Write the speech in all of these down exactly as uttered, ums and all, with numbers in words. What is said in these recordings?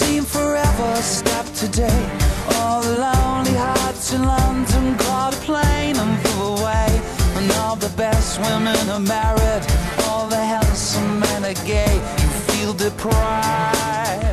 seem forever stopped today. All the lonely hearts in London caught a plane and flew away. And all the best women are married, all the handsome men are gay. You feel deprived.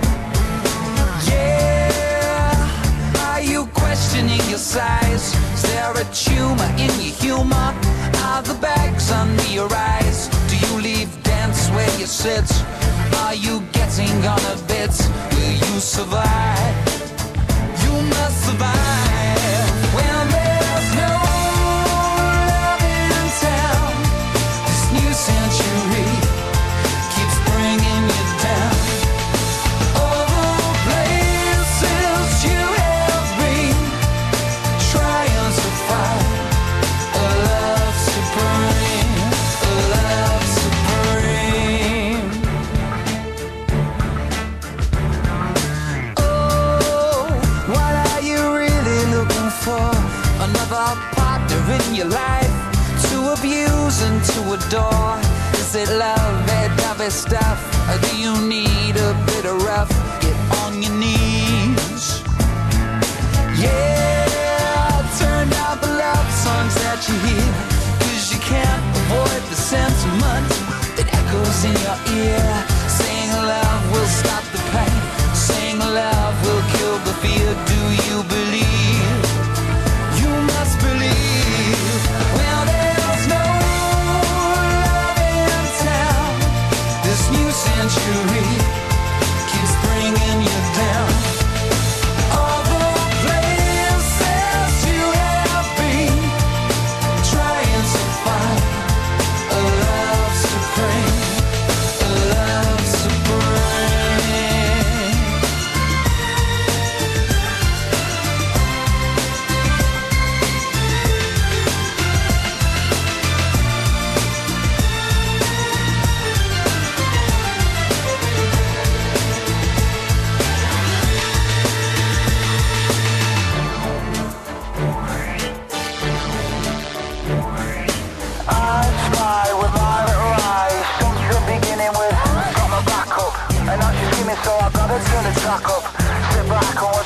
Yeah, are you questioning your size? Is there a tumor in your humor? Are the bags under your eyes? Do you leave dance where you sit? Are you getting on a bit? Will you survive? You must survive. When there's no love in town, this new century keeps bringing you down. All the places you have been, trying to find a love supreme, a love supreme. Oh, what are you really looking for? Another partner in your life to abuse and to adore? Is it love, that dovey stuff? Or do you need a bit of rough? Get on your knees. Yeah, turn down the love songs that you hear, 'cause you can't avoid the sentiment that echoes in your ear. Saying love will stop the pain, saying love will kill the fear. Do you believe? You must believe. Well, there's no love in town, this new century keeps bringing you down. All the places you have been, trying to find a love supreme, a love supreme. I spy with my little eyes since the beginning with got my back up, and now she's screaming, so I gotta turn the track up. Sit back and watch